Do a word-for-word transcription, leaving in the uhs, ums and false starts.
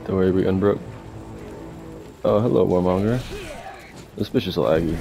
Don't worry, we unbroke. Oh, hello, Warmonger. Suspicious laggy.